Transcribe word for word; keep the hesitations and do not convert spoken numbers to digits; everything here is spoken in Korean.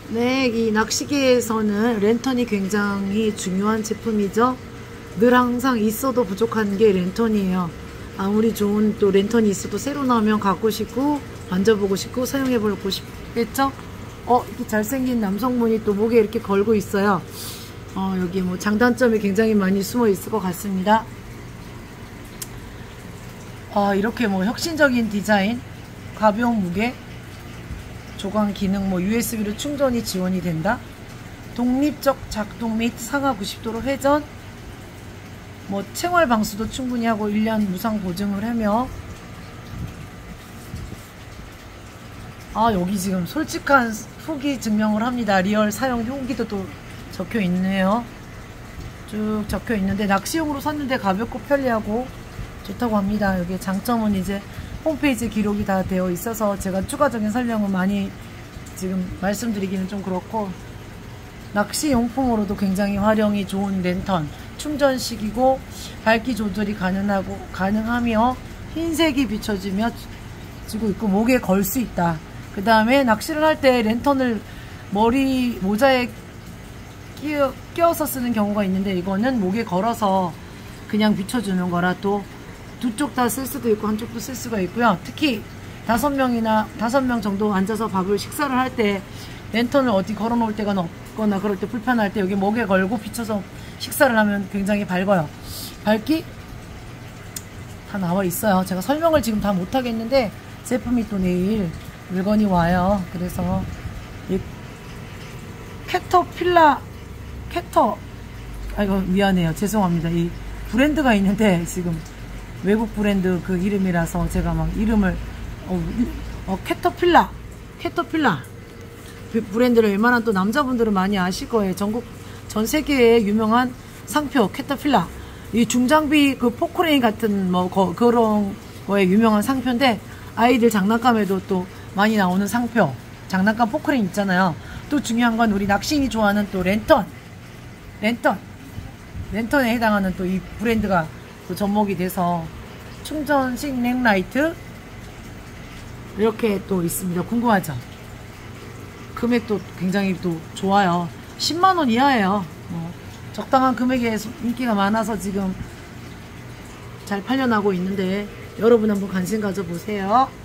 네, 이 낚시계에서는 랜턴이 굉장히 중요한 제품이죠. 늘 항상 있어도 부족한 게 랜턴이에요. 아무리 좋은 또 랜턴이 있어도 새로 나오면 갖고 싶고 만져보고 싶고 사용해보고 싶겠죠? 어, 이렇게 잘생긴 남성분이 또 목에 이렇게 걸고 있어요. 어, 여기 뭐 장단점이 굉장히 많이 숨어 있을 것 같습니다. 어, 이렇게 뭐 혁신적인 디자인, 가벼운 무게, 조광 기능, 뭐 유에스비로 충전이 지원이 된다. 독립적 작동 및 상하 구십 도로 회전, 뭐 생활 방수도 충분히 하고 일 년 무상 보증을 하며, 아 여기 지금 솔직한 후기 증명을 합니다. 리얼 사용 후기도 또 적혀 있네요. 쭉 적혀 있는데 낚시용으로 샀는데 가볍고 편리하고 좋다고 합니다. 여기 장점은 이제 홈페이지 기록이 다 되어 있어서 제가 추가적인 설명은 많이 지금 말씀드리기는 좀 그렇고, 낚시용품으로도 굉장히 활용이 좋은 랜턴, 충전식이고 밝기 조절이 가능하고 가능하며 흰색이 비춰지며 지고 있고 목에 걸 수 있다. 그 다음에 낚시를 할 때 랜턴을 머리 모자에 끼어, 끼워서 쓰는 경우가 있는데 이거는 목에 걸어서 그냥 비춰주는 거라 또 두 쪽 다 쓸 수도 있고 한쪽도 쓸 수가 있고요. 특히 다섯 명이나 다섯 명 정도 앉아서 밥을 식사를 할 때 랜턴을 어디 걸어 놓을 때가 없거나 그럴 때 불편할 때 여기 목에 걸고 비춰서 식사를 하면 굉장히 밝아요. 밝기 다 나와 있어요. 제가 설명을 지금 다 못하겠는데 제품이 또 내일 물건이 와요. 그래서 이 캐터필라 캐터 아이고 미안해요. 죄송합니다. 이 브랜드가 있는데 지금 외국 브랜드 그 이름이라서 제가 막 이름을 어, 어 캐터필라 캐터필라 브랜드를 웬만한 또 남자분들은 많이 아실 거예요. 전국 전 세계에 유명한 상표 캐터필라, 이 중장비 그 포크레인 같은 뭐 거, 그런 거에 유명한 상표인데 아이들 장난감에도 또 많이 나오는 상표, 장난감 포크레인 있잖아요. 또 중요한 건 우리 낚시인이 좋아하는 또 랜턴 랜턴 랜턴에 해당하는 또 이 브랜드가 또 접목이 돼서 충전식 넥라이트 이렇게 또 있습니다. 궁금하죠? 금액도 굉장히 또 좋아요. 십만 원 이하예요. 뭐 적당한 금액에 인기가 많아서 지금 잘 팔려나고 있는데 여러분 한번 관심 가져보세요.